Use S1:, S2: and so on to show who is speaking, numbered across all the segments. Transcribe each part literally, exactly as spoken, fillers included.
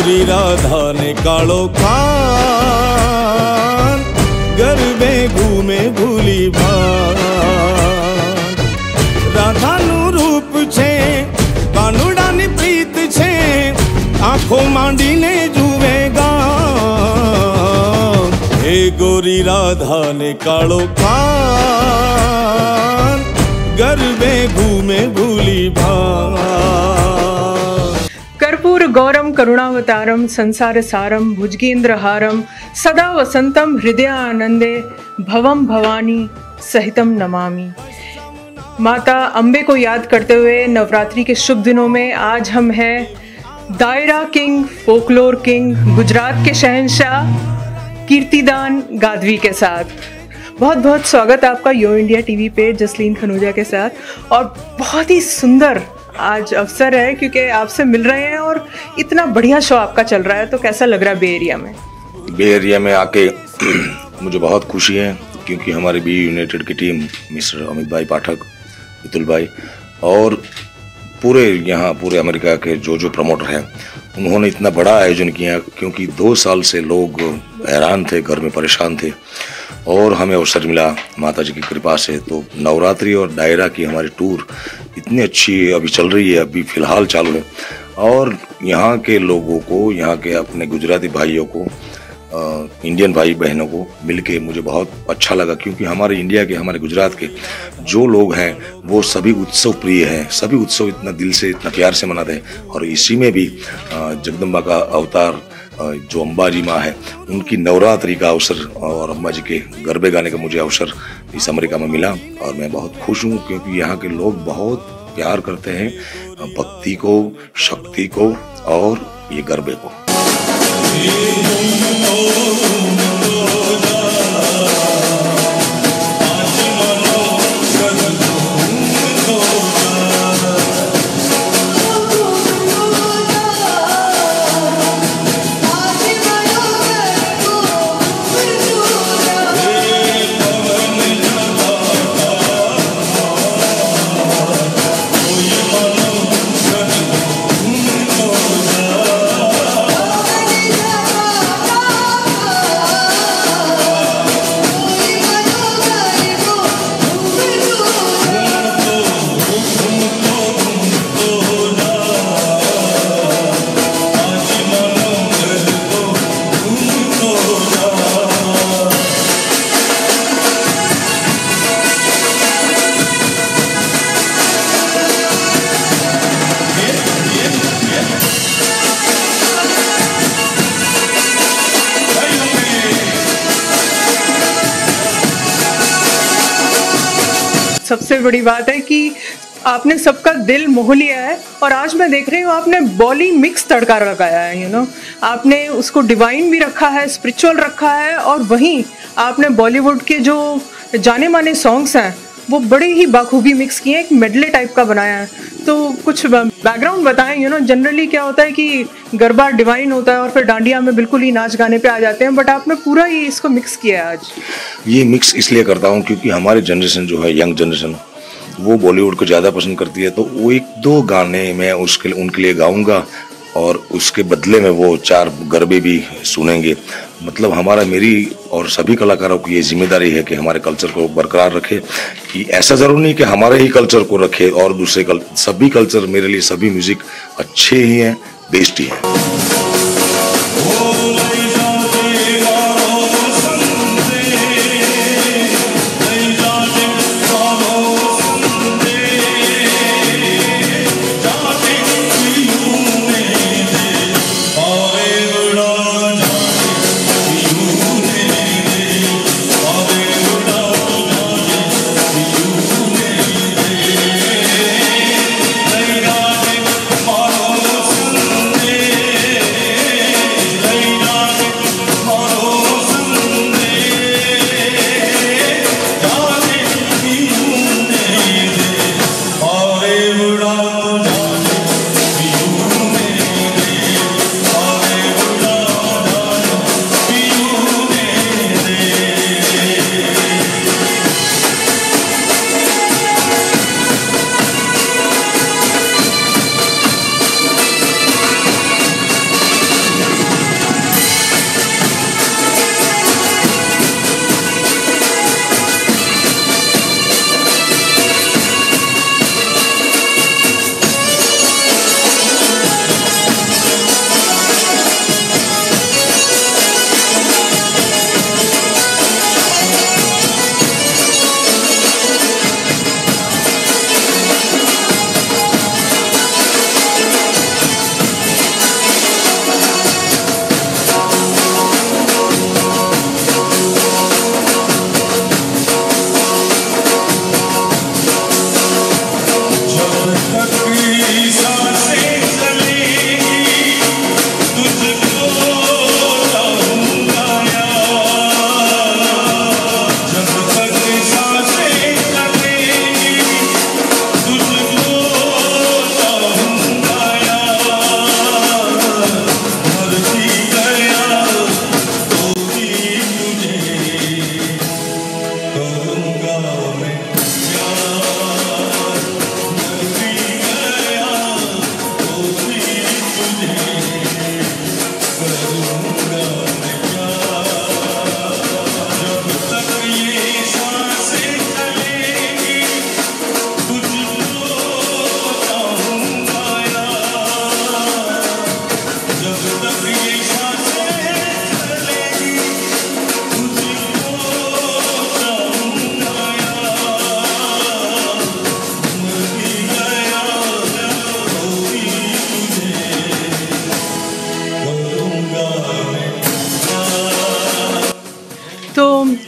S1: गोरी राधा ने कालो खान गरबे घूमे भूली भान। राधा नु रूप छे कानुड़ा नी प्रीत छे आंखों मांडी ने जुवेगा। हे गोरी राधा ने कालो खान गरबे घूमे भूली भान।
S2: कर्पूर गौरम करुणावतारम संसार सारम भुजगेंद्रहारम सदा वसंतम हृदयानंदे भवम भवानी सहितम नमामि। माता अम्बे को याद करते हुए नवरात्रि के शुभ दिनों में आज हम हैं दायरा किंग, फोकलोर किंग, गुजरात के शहंशाह कीर्तिदान गादवी के साथ। बहुत बहुत स्वागत आपका यो इंडिया टीवी पे जसलीन खनूजा के साथ। और बहुत ही सुंदर आज अवसर है क्योंकि आपसे मिल रहे हैं और इतना बढ़िया शो आपका चल रहा है, तो कैसा लग रहा है बे एरिया में?
S3: बे एरिया में आके मुझे बहुत खुशी है क्योंकि हमारे बी यूनाइटेड की टीम मिस्टर अमित भाई पाठक, मितुल भाई और पूरे यहाँ पूरे अमेरिका के जो जो प्रमोटर हैं उन्होंने इतना बड़ा आयोजन किया क्योंकि दो साल से लोग हैरान थे, घर में परेशान थे और हमें अवसर मिला माता जी की कृपा से। तो नवरात्रि और दायरा की हमारी टूर इतनी अच्छी अभी चल रही है, अभी फ़िलहाल चालू है और यहाँ के लोगों को, यहाँ के अपने गुजराती भाइयों को, आ, इंडियन भाई बहनों को मिलके मुझे बहुत अच्छा लगा क्योंकि हमारे इंडिया के, हमारे गुजरात के जो लोग हैं वो सभी उत्सव प्रिय हैं, सभी उत्सव इतना दिल से, इतना प्यार से मनाते हैं। और इसी में भी जगदम्बा का अवतार जो अम्बा जी माँ है उनकी नवरात्रि का अवसर और अम्बा जी के गरबे गाने का मुझे अवसर इस अमेरिका में मिला और मैं बहुत खुश हूँ क्योंकि यहाँ के लोग बहुत प्यार करते हैं भक्ति को, शक्ति को और ये गरबे को।
S2: सबसे बड़ी बात है कि आपने सबका दिल मोह लिया है और आज मैं देख रही हूँ आपने बॉली मिक्स तड़का लगाया है। यू नो आपने उसको डिवाइन भी रखा है, स्पिरिचुअल रखा है और वहीं आपने बॉलीवुड के जो जाने माने सॉन्ग्स हैं वो बड़े ही बाखूबी मिक्स किए हैं, एक मेडले टाइप का बनाया है। तो कुछ बैकग्राउंड बताएं। यू नो जनरली क्या होता है कि गरबा डिवाइन होता है और फिर डांडिया में बिल्कुल ही नाच गाने पे आ जाते हैं, बट आपने पूरा ही इसको मिक्स किया है आज।
S3: ये मिक्स इसलिए करता हूँ क्योंकि हमारी जनरेशन जो है, यंग जनरेशन, वो बॉलीवुड को ज़्यादा पसंद करती है। तो वो एक दो गाने मैं उसके उनके लिए गाऊंगा और उसके बदले में वो चार गरबे भी सुनेंगे। मतलब हमारा, मेरी और सभी कलाकारों की ये जिम्मेदारी है कि हमारे कल्चर को बरकरार रखे। कि ऐसा ज़रूर नहीं कि हमारे ही कल्चर को रखे और दूसरे कल, सभी कल्चर मेरे लिए, सभी म्यूज़िक अच्छे ही हैं, बेस्ट ही हैं।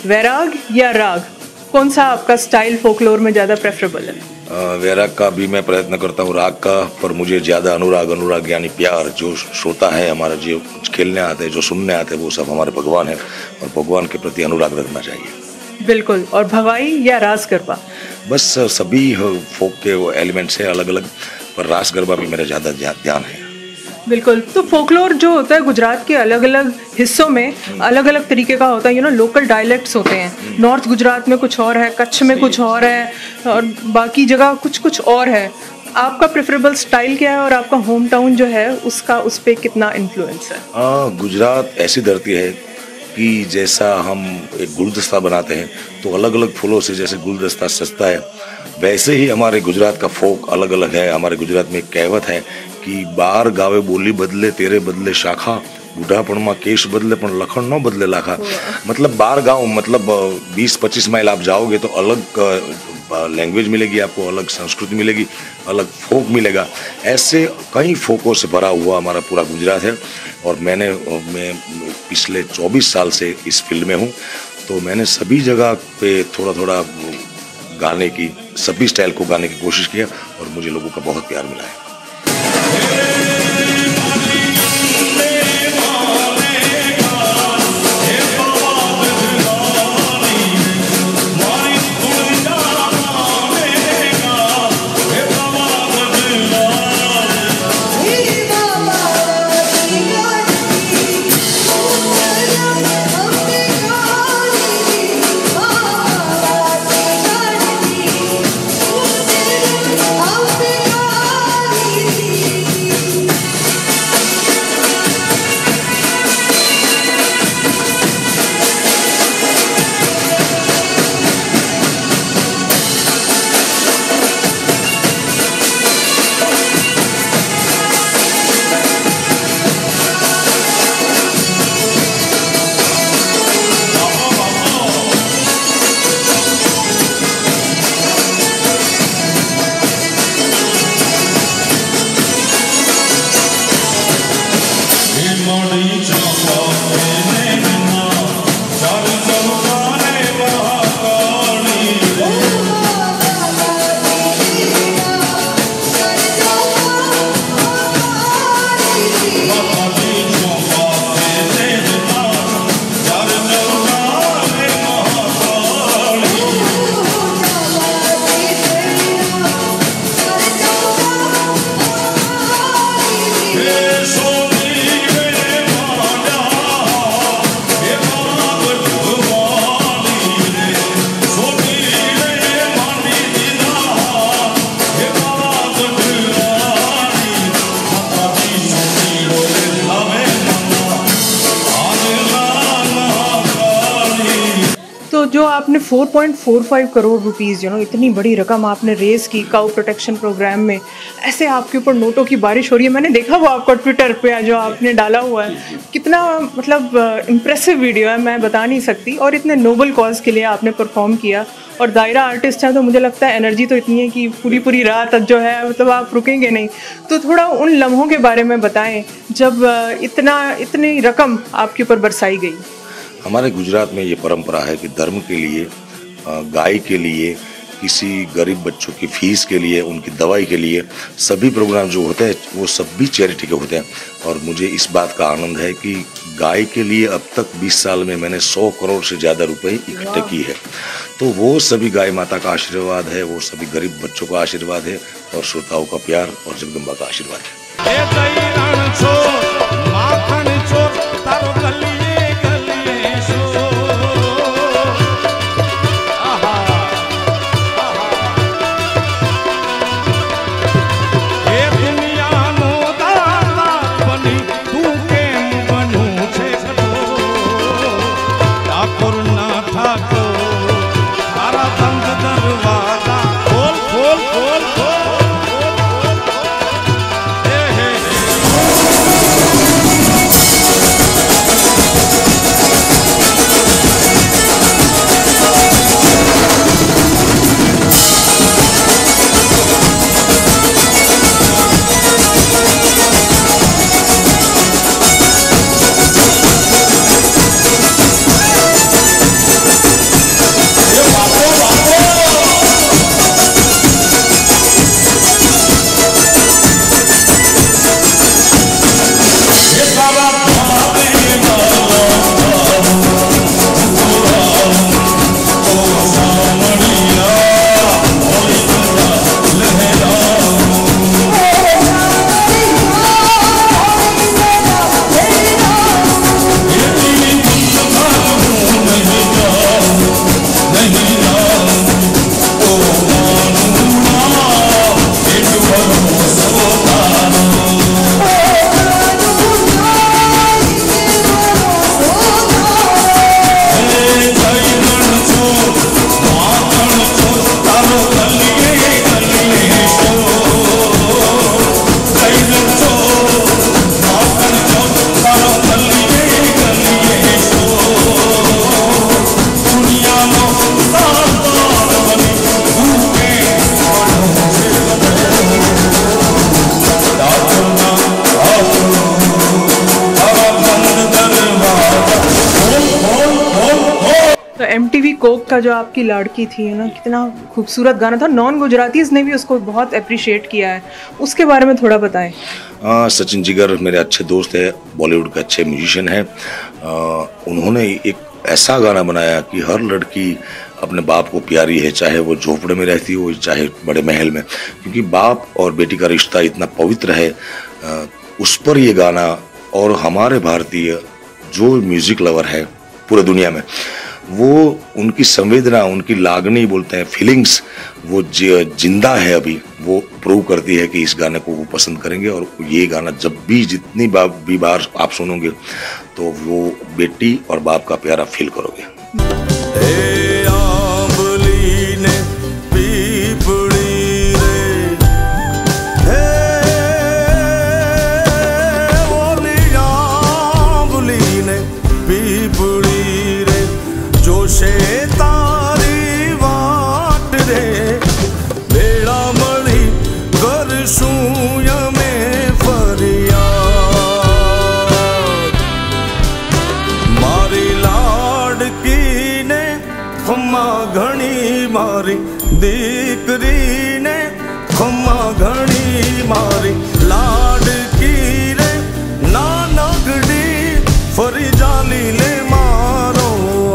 S2: वैराग या राग, कौन सा आपका स्टाइल फोकलोर में ज़्यादा प्रेफरेबल है?
S3: वैराग का भी मैं प्रयत्न करता हूँ, राग का, पर मुझे ज़्यादा अनुराग अनुराग यानी प्यार, जो श्रोता है हमारा, जो खेलने आते हैं, जो सुनने आते हैं, वो सब हमारे भगवान है और भगवान के प्रति अनुराग रखना चाहिए।
S2: बिल्कुल। और भवाई या रास गरबा?
S3: बस सभी फोक के एलिमेंट्स हैं अलग अलग, पर रास गरबा भी मेरा ज़्यादा ध्यान है।
S2: बिल्कुल। तो फोकलोर जो होता है गुजरात के अलग अलग हिस्सों में अलग अलग तरीके का होता है, यू नो लोकल डायलेक्ट्स होते हैं। नॉर्थ गुजरात में कुछ और है, कच्छ में कुछ और है, और बाकी जगह कुछ कुछ और है। आपका प्रेफरेबल स्टाइल क्या है और आपका होम टाउन जो है उसका उस पर कितना इन्फ्लुएंस है?
S3: आ, गुजरात ऐसी धरती है कि जैसा हम एक गुलदस्ता बनाते हैं तो अलग अलग फूलों से जैसे गुलदस्ता सजता है, वैसे ही हमारे गुजरात का फोक अलग अलग है। हमारे गुजरात में एक कहावत है कि बार गावे बोली बदले तेरे बदले शाखा, बूढ़ापण में केश बदले पण लखन न बदले लाखा। मतलब बार गाँव मतलब बीस पच्चीस माइल आप जाओगे तो अलग लैंग्वेज मिलेगी आपको, अलग संस्कृति मिलेगी, अलग फोक मिलेगा। ऐसे कई फोकों से भरा हुआ हमारा पूरा गुजरात है। और मैंने मैं पिछले चौबीस साल से इस फील्ड में हूँ, तो मैंने सभी जगह पे थोड़ा थोड़ा गाने की, सभी स्टाइल को गाने की कोशिश किया और मुझे लोगों का बहुत प्यार मिला है।
S2: जो आपने चार पॉइंट चार पाँच करोड़ रुपीस यू नो इतनी बड़ी रकम आपने रेस की काउ प्रोटेक्शन प्रोग्राम में, ऐसे आपके ऊपर नोटों की बारिश हो रही है। मैंने देखा वो आपका ट्विटर पे जो आपने डाला हुआ है, कितना मतलब इम्प्रेसिव वीडियो है, मैं बता नहीं सकती। और इतने नोबल कॉज के लिए आपने परफॉर्म किया, और दायरा आर्टिस्ट है तो मुझे लगता है एनर्जी तो इतनी है कि पूरी पूरी रात जो है मतलब आप रुकेंगे नहीं। तो थोड़ा उन लम्हों के बारे में बताएं जब इतना इतनी रकम आपके ऊपर बरसाई गई।
S3: हमारे गुजरात में ये परंपरा है कि धर्म के लिए, गाय के लिए, किसी गरीब बच्चों की फीस के लिए, उनकी दवाई के लिए, सभी प्रोग्राम जो होते हैं वो सभी चैरिटी के होते हैं। और मुझे इस बात का आनंद है कि गाय के लिए अब तक बीस साल में मैंने सौ करोड़ से ज़्यादा रुपए इकट्ठे किए हैं। तो वो सभी गाय माता का आशीर्वाद है, वो सभी गरीब बच्चों का आशीर्वाद है और श्रोताओं का प्यार और जगदम्बा का आशीर्वाद है।
S2: कोक का जो आपकी लाड़की थी है ना, कितना खूबसूरत गाना था, नॉन गुजरातीज ने भी उसको बहुत अप्रिशिएट किया है, उसके बारे में थोड़ा बताएं।
S3: हाँ, सचिन जिगर मेरे अच्छे दोस्त है, बॉलीवुड के अच्छे म्यूजिशियन हैं। उन्होंने एक ऐसा गाना बनाया कि हर लड़की अपने बाप को प्यारी है, चाहे वो झोपड़े में रहती हो चाहे बड़े महल में, क्योंकि बाप और बेटी का रिश्ता इतना पवित्र है। उस पर ये गाना, और हमारे भारतीय जो म्यूजिक लवर है पूरे दुनिया में, वो उनकी संवेदना, उनकी लागनी बोलते हैं, फीलिंग्स, वो जिंदा है अभी, वो प्रूव करती है कि इस गाने को वो पसंद करेंगे। और ये गाना जब भी जितनी भी बार आप सुनोगे तो वो बेटी और बाप का प्यारा फील करोगे।
S1: घणी मारी दीकरी ने खम्मा घणी मारी लाडकी रे नानकड़ी फरी जाली ले मारो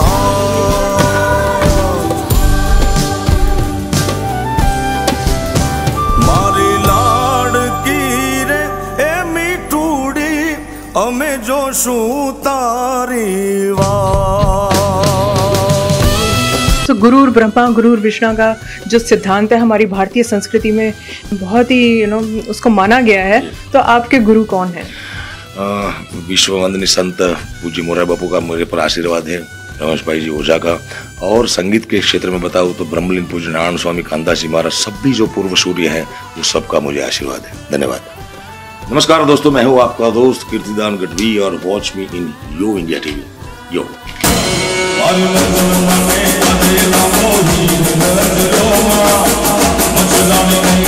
S1: मारी लाडकी रे ए मीठूड़ी अमे जोशू तारी वाह।
S2: तो गुरुर ब्रह्मा गुरुर विष्णु का जो सिद्धांत है हमारी भारतीय संस्कृति में बहुत ही यू नो उसको माना गया है, तो आपके गुरु कौन है?
S3: विश्व वंदनीय संत पूज्य मोरारी बापू का मेरे पर आशीर्वाद है, रमेश भाई जी ओझा का, और संगीत के क्षेत्र में बताऊँ तो ब्रह्मलीन पूज्य नारायण स्वामी कांतास जी महाराज, सभी जो पूर्व सूर्य हैं वो सबका मुझे आशीर्वाद है। धन्यवाद। नमस्कार दोस्तों, मैं हूँ आपका दोस्त कीर्तिदान गढ़वी और watch me in yo India TV. Yo
S4: Machulani